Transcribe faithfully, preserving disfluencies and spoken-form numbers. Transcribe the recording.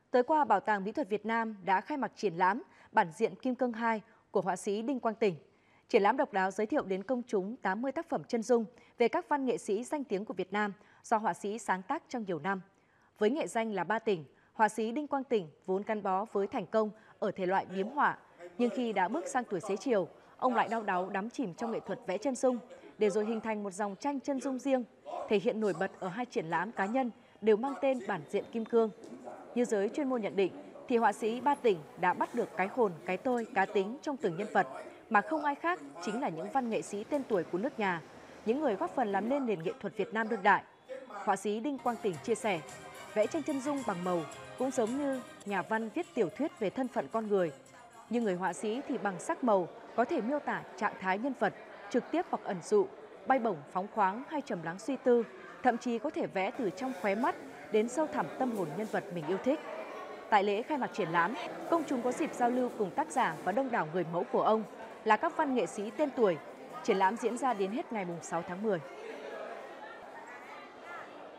Tối qua, Bảo tàng Mỹ thuật Việt Nam đã khai mạc triển lãm Bản diện Kim Cương hai của họa sĩ Đinh Quang Tỉnh. Triển lãm độc đáo giới thiệu đến công chúng tám mươi tác phẩm chân dung về các văn nghệ sĩ danh tiếng của Việt Nam do họa sĩ sáng tác trong nhiều năm. Với nghệ danh là Ba Tỉnh, họa sĩ Đinh Quang Tỉnh vốn gắn bó với thành công ở thể loại biếm họa, nhưng khi đã bước sang tuổi xế chiều, ông lại đau đáu đắm chìm trong nghệ thuật vẽ chân dung, để rồi hình thành một dòng tranh chân dung riêng, thể hiện nổi bật ở hai triển lãm cá nhân đều mang tên Bản diện Kim Cương. Như giới chuyên môn nhận định, thì họa sĩ Ba Tỉnh đã bắt được cái hồn, cái tôi, cá tính trong từng nhân vật, mà không ai khác chính là những văn nghệ sĩ tên tuổi của nước nhà, những người góp phần làm nên nền nghệ thuật Việt Nam đương đại. Họa sĩ Đinh Quang Tỉnh chia sẻ, vẽ tranh chân dung bằng màu cũng giống như nhà văn viết tiểu thuyết về thân phận con người. Nhưng người họa sĩ thì bằng sắc màu có thể miêu tả trạng thái nhân vật, trực tiếp hoặc ẩn dụ, bay bổng phóng khoáng hay trầm lắng suy tư, thậm chí có thể vẽ từ trong khóe mắt đến sâu thẳm tâm hồn nhân vật mình yêu thích. Tại lễ khai mạc triển lãm, công chúng có dịp giao lưu cùng tác giả và đông đảo người mẫu của ông là các văn nghệ sĩ tên tuổi. Triển lãm diễn ra đến hết ngày sáu tháng mười.